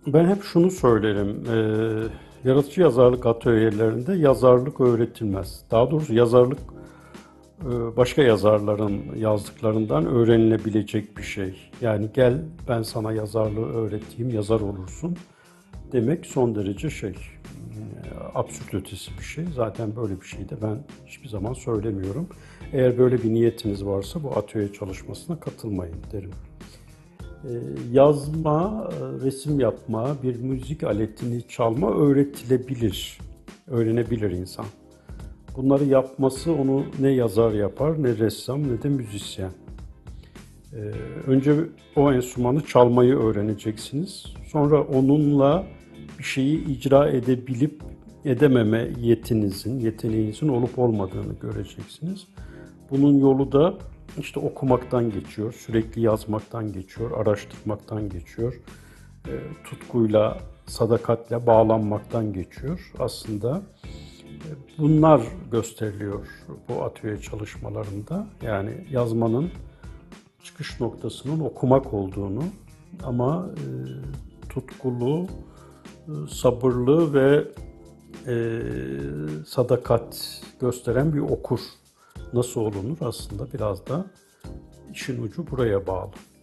Ben hep şunu söylerim, yaratıcı yazarlık atölyelerinde yazarlık öğretilmez. Daha doğrusu yazarlık başka yazarların yazdıklarından öğrenilebilecek bir şey. Yani gel ben sana yazarlığı öğreteyim, yazar olursun demek son derece absürt ötesi bir şey. Zaten böyle bir şey de ben hiçbir zaman söylemiyorum. Eğer böyle bir niyetiniz varsa bu atölye çalışmasına katılmayın derim. Yazma, resim yapma, bir müzik aletini çalma öğretilebilir, öğrenebilir insan. Bunları yapması onu ne yazar yapar, ne ressam, ne de müzisyen. Önce o enstrümanı çalmayı öğreneceksiniz. Sonra onunla bir şeyi icra edebilip edememe yeteneğinizin olup olmadığını göreceksiniz. Bunun yolu da işte okumaktan geçiyor, sürekli yazmaktan geçiyor, araştırmaktan geçiyor, tutkuyla, sadakatle bağlanmaktan geçiyor. Aslında bunlar gösteriliyor bu atölye çalışmalarında. Yani yazmanın çıkış noktasının okumak olduğunu ama tutkulu, sabırlı ve sadakat gösteren bir okur nasıl olunur aslında biraz da işin ucu buraya bağlı.